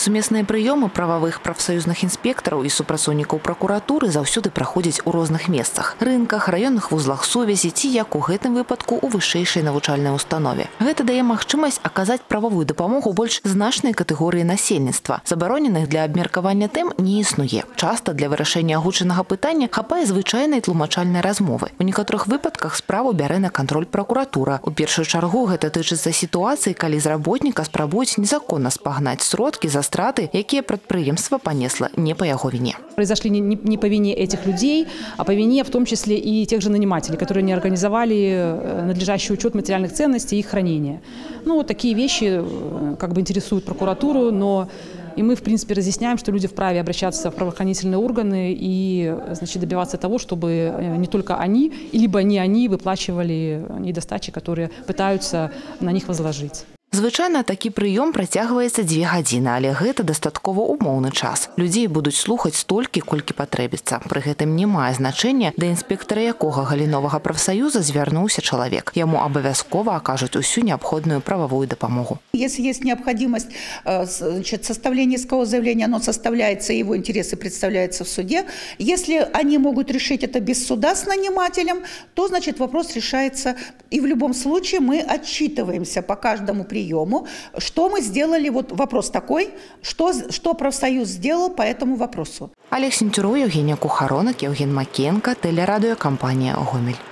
Сумесныя прыёмы прававых прафсаюзных інспектараў і супрацоўнікаў пракуратуры заўсёды праходзяць у розных месцах – рынках, раённых вузлах сувязі ці, як у гэтым выпадку, у вышэйшай навучальнай установе. Гэта дае магчымасць аказаць прававую дапамогу больш значнай катэгорыі насельніцтва. Забароненых для абмеркавання тэм не існуе. Часта для вырашэння агучанага пытання хапае звычайнай тлумачальнай размовы. У некаторых выпадках справу бярэ на кантроль пракуратура. У першую чаргу гэта тычыцца сітуацыі, калі з работніка спрабуюць незаконна спагнаць сродкі за страты, якія прадпрыемства понесла не по яго вине. Произошли не по вине этих людей, а по вине в том числе и тех же нанимателей, которые не организовали надлежащий учет материальных ценностей и их хранения. Ну, вот такие вещи как бы интересуют прокуратуру, но и мы, в принципе, разъясняем, что люди вправе обращаться в правоохранительные органы и, значит, добиваться того, чтобы не только они, либо не они выплачивали недостачи, которые пытаются на них возложить. Звычайна такі прыём працягваецца 2 гадзіны, але гэта дастаткова умоўны час. Людзей будуць слухаць столькі, колькі патрэбіцца. Пры гэтым не мае значэння, да інспектара якога галіновага прафсаюза звярнуўся чалавек. Яму абавязкова акажуць усю неабходную правовую дапамогу. Если есть необходимость составления искового заявления, оно составляется, его интересы представляются в суде. Если они могут решить это без суда с нанимателем, то, значит, вопрос решается. И в любом случае мы отчитываемся по каждому приему, что мы сделали, вот вопрос такой, что профсоюз сделал по этому вопросу. Олег Сентюров, Евгения Кухаронок, Евген Макенко, телерадиокомпания «Гомель».